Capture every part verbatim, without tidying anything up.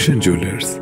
रोशन jewellers,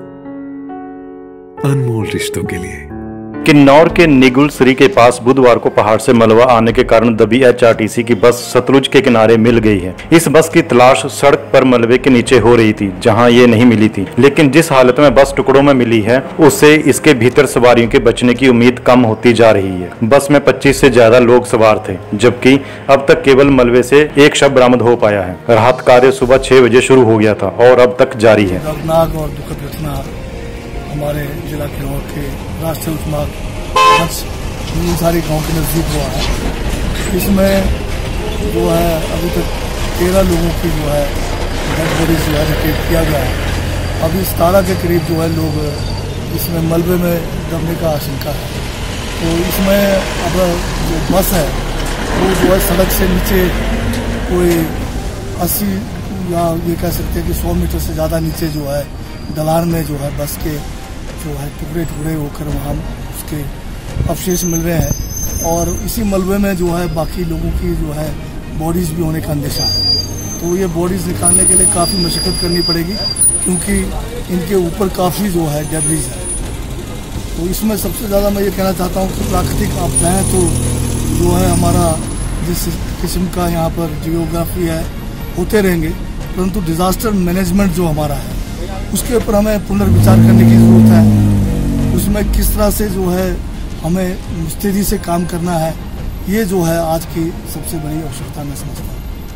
अनमोल रिश्तों के लिए। किन्नौर के निगुलसरी के पास बुधवार को पहाड़ से मलबा आने के कारण दबी एचआरटीसी की बस सतलुज के किनारे मिल गई है। इस बस की तलाश सड़क पर मलबे के नीचे हो रही थी, जहां ये नहीं मिली थी। लेकिन जिस हालत में बस टुकड़ों में मिली है, उससे इसके भीतर सवारियों के बचने की उम्मीद कम होती जा रही है। बस में पच्चीस से ज्यादा लोग सवार थे, जबकि अब तक केवल मलबे से एक शव बरामद हो पाया है। राहत कार्य सुबह छह बजे शुरू हो गया था और अब तक जारी है। दर्दनाक और दुखद घटना हमारे जिला किन्नौर के राष्ट्रीय उच्च मार्ग सारी गाँव के नजदीक हुआ है। इसमें जो है अभी तक तेरह लोगों की जो है डेड बॉडीज जो है रिपोर्ट किया गया है। अभी सतारह के करीब जो है लोग इसमें मलबे में दबने का आशंका है। तो इसमें अब जो बस है वो जो है सड़क से नीचे कोई अस्सी या ये कह सकते हैं कि सौ मीटर से ज़्यादा नीचे जो है ढलान में जो है बस के जो है टुकड़े टुकड़े होकर वहाँ उसके अवशेष मिल रहे हैं और इसी मलबे में जो है बाकी लोगों की जो है बॉडीज़ भी होने का अंदेशा है। तो ये बॉडीज़ निकालने के लिए काफ़ी मशक्क़त करनी पड़ेगी, क्योंकि इनके ऊपर काफ़ी जो है डेब्रीज है। तो इसमें सबसे ज़्यादा मैं ये कहना चाहता हूँ कि प्राकृतिक आपदाएँ तो जो है हमारा जिस किस्म का यहाँ पर जियोग्राफी है होते रहेंगे, परंतु डिज़ास्टर मैनेजमेंट जो हमारा है उसके ऊपर हमें पुनर्विचार करने की ज़रूरत है। उसमें किस तरह से जो है हमें मुस्तैदी से काम करना है, ये जो है आज की सबसे बड़ी आवश्यकता मैं समझता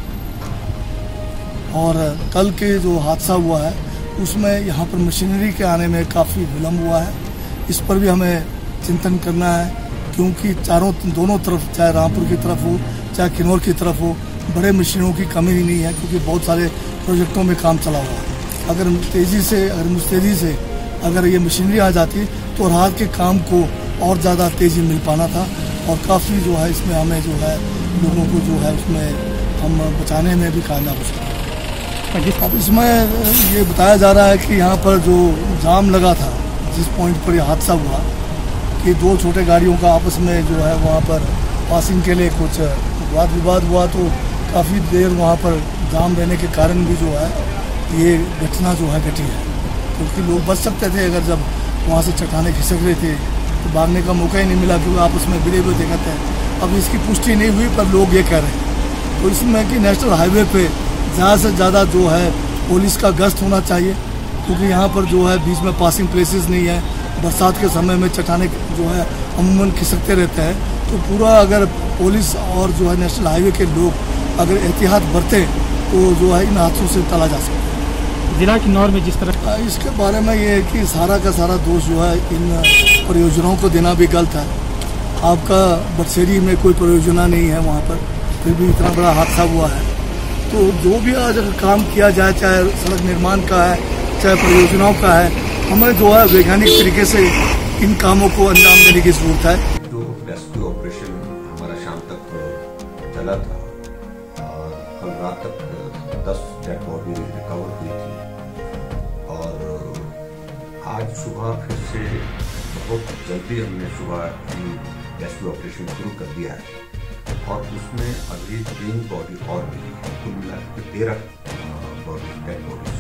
हूँ। और कल के जो हादसा हुआ है उसमें यहाँ पर मशीनरी के आने में काफ़ी विलम्ब हुआ है। इस पर भी हमें चिंतन करना है, क्योंकि चारों दोनों तरफ, चाहे रामपुर की तरफ हो चाहे किन्नौर की तरफ हो, बड़े मशीनों की कमी ही नहीं है, क्योंकि बहुत सारे प्रोजेक्टों में काम चला हुआ है। अगर तेज़ी से, अगर मुस्तैदी से अगर ये मशीनरी आ जाती तो राहत के काम को और ज़्यादा तेज़ी मिल पाना था और काफ़ी जो है इसमें हमें जो है लोगों को जो है उसमें हम बचाने में भी कामयाब हो सकते हैं। अब इसमें ये बताया जा रहा है कि यहाँ पर जो जाम लगा था, जिस पॉइंट पर यह हादसा हुआ, कि दो छोटे गाड़ियों का आपस में जो है वहाँ पर पासिंग के लिए कुछ वाद विवाद हुआ, तो काफ़ी देर वहाँ पर जाम रहने के कारण भी जो है ये घटना जो है घटी है। क्योंकि लोग बच सकते थे, अगर जब वहाँ से चट्टाने खिसक रहे थे तो भागने का मौका ही नहीं मिला, क्योंकि आपस में गिरे हुए देखते हैं। अब इसकी पुष्टि नहीं हुई, पर लोग ये कह रहे हैं। तो इसमें कि नेशनल हाईवे पे ज़्यादा से ज़्यादा जो है पुलिस का गश्त होना चाहिए, क्योंकि यहाँ पर जो है बीच में पासिंग प्लेसेस नहीं है। बरसात के समय में चट्टाने जो है अमूमन खिसकते रहते हैं। तो पूरा अगर पुलिस और जो है नेशनल हाईवे के लोग अगर एहतियात बरतें तो जो है इन हादसों से टाला जा सकता है। जिला किन्नौर में जिस तरह इसके बारे में ये है कि सारा का सारा दोष जो है इन परियोजनाओं को देना भी गलत है। आपका बरसेरी में कोई परियोजना नहीं है वहाँ पर, फिर भी इतना बड़ा हादसा हुआ है। तो जो भी आज अगर काम किया जाए, चाहे सड़क निर्माण का है चाहे परियोजनाओं का है, हमें जो है वैज्ञानिक तरीके से इन कामों को अंजाम देने की जरूरत है। जो रेस्क्यू ऑपरेशन हमारा शाम तक चला था और कल रात तक दस डेड बॉडी रिकवर हुई थी और आज सुबह फिर से बहुत जल्दी हमने सुबह रेस्क्यू ऑपरेशन शुरू कर दिया है और उसमें अभी तीन बॉडी और मिली है। कुल मिलाकर तेरह बॉडी डेड बॉडीज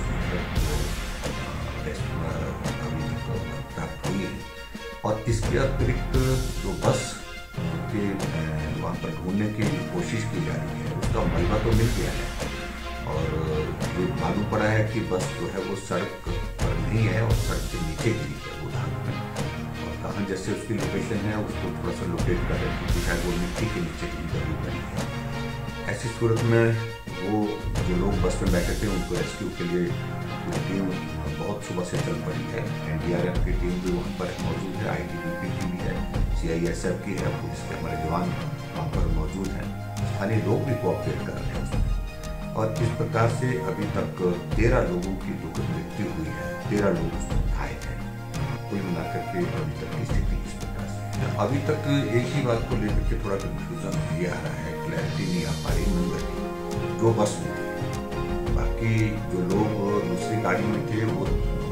अभी प्राप्त हुई है और इसके अतिरिक्त जो बस के वहाँ पर ढूंढने की कोशिश की जा रही है, उसका मलबा तो मिल गया है और ये मालूम पड़ा है कि बस जो है वो सड़क पर नहीं है और सड़क के नीचे गिरी है वो धान में। और कहाँ जैसे उसकी लोकेशन है उसको थोड़ा सा लोकेट कर रहे हैं, क्योंकि शायद वो मिट्टी के नीचे गिरी जरूर बनी है। ऐसी सूरत में वो जो लोग बस में बैठे थे उनको रेस्क्यू के लिए टीम बहुत सुबह से चल पड़ी है। एन डी आर एफ की टीम भी वहाँ पर मौजूद है, आई टी बी पी की भी है, सी आई एस एफ की है, पुलिस के हमारे जवान वहाँ पर मौजूद हैं, स्थानीय लोग भी कोऑपरेट कर रहे हैं उसमें। और इस प्रकार से अभी तक तेरह लोगों की दुखद मृत्यु हुई है, तेरह लोग उसमें घायल हैं। कुल मिलाकर के अभी तक की स्थिति इस प्रकार से। अभी तक एक ही बात को लेकर के थोड़ा कंफ्यूजन ये आ रहा है, क्लैरिटी नहीं आ पा रही नंबर की जो बस में थी। बाकी जो लोग दूसरी गाड़ी में थे वो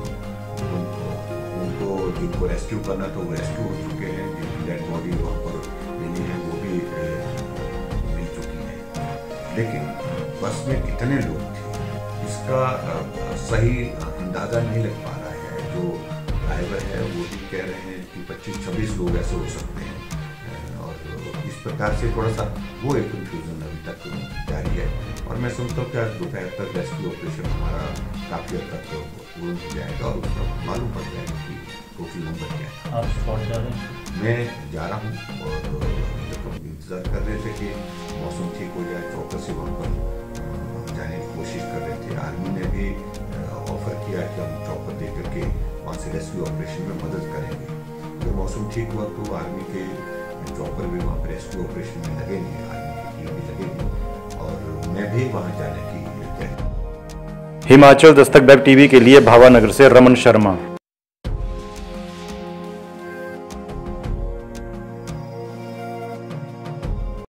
उनको जिनको रेस्क्यू करना था वो रेस्क्यू हो चुके हैं, जिनकी डेड बॉडी वहाँ पर मिली है वो भी मिल चुकी है। लेकिन बस में कितने लोग थे इसका सही अंदाज़ा नहीं लग पा रहा है। जो ड्राइवर है वो भी कह रहे हैं कि पच्चीस छब्बीस लोग ऐसे हो सकते हैं, और इस प्रकार से थोड़ा सा वो एक कंफ्यूजन अभी तक जारी है। और मैं समझता हूँ कि आज दोपहर तक रेस्क्यू ऑपरेशन हमारा काफ़ी हद तक पूर्ण हो जाएगा और उसका मालूम पड़ जाएगा कि टोटल नंबर क्या है। आप स्पॉट जा रहे हैं? मैं जा रहा हूँ और जब हम इंतज़ार कर रहे थे कि मौसम ठीक हो जाए, चौकस से वहाँ पर जाने की कोशिश कर रहे थे। आर्मी ने भी ऑफर किया कि हम चौपर दे करके वहाँ से रेस्क्यू ऑपरेशन में मदद करेंगे। जब मौसम ठीक हुआ तो आर्मी के चौपर भी वहाँ पर रेस्क्यू ऑपरेशन में लगेंगे, आर्मी की टीम भी लगेगी और मैं भी वहाँ जाने की तैयारी। हिमाचल दस्तक वेब टीवी के लिए भावानगर से रमन शर्मा।